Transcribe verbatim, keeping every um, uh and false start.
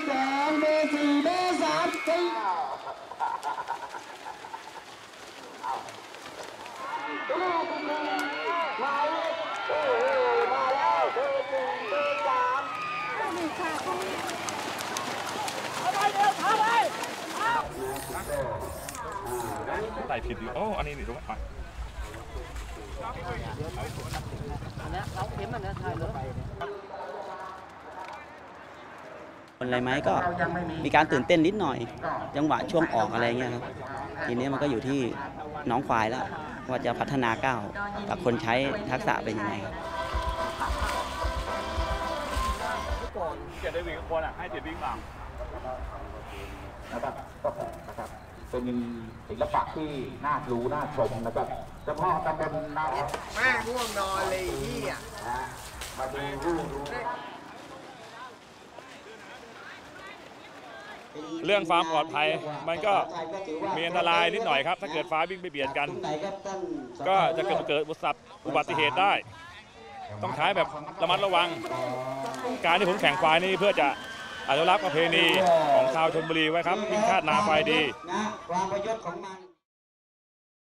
สองเบอร์สี่เบอร์สามสี่มาเลยโอ้มาแล้วเบอร์หนึ่งเบอร์สามเอาไปเร็วเอาไปใส่ผิดอยู่โอ้อันนี้นี่รู้ไหมอันนี้เราเข็มอันนี้ถ่ายเลยอะไรไหมก็มีการตื่นเต้นนิดหน่อยจังหวะช่วงออกอะไรเงี้ยครับทีนี้มันก็อยู่ที่น้องควายแล้วว่าจะพัฒนาก้าวกับคนใช้ทักษะเป็นยังไงครับเกียรติได้วิ่งคนอ่ะให้เกียรติวิ่งบ้างนะครับก็นะครับเป็นศิลปะที่น่ารู้น่าชมนะครับเฉพาะตำบลนาแม่ง่วงนอนเลยที่อ่ะมาดูรู้รู้เรื่องความปลอดภัยมันก็มีอันตรายนิดหน่อยครับถ้าเกิดฟ้าวิ่งไปเบียดกันก็จะเกิดเกิดอุบัติเหตุได้ต้องใช้แบบระมัดระวังการที่ผมแข่งควายนี่เพื่อจะอนุรักษ์ประเพณีของชาวชลบุรีไว้ครับวิ่งคาดนาควายดีความประโยชน์ของมัน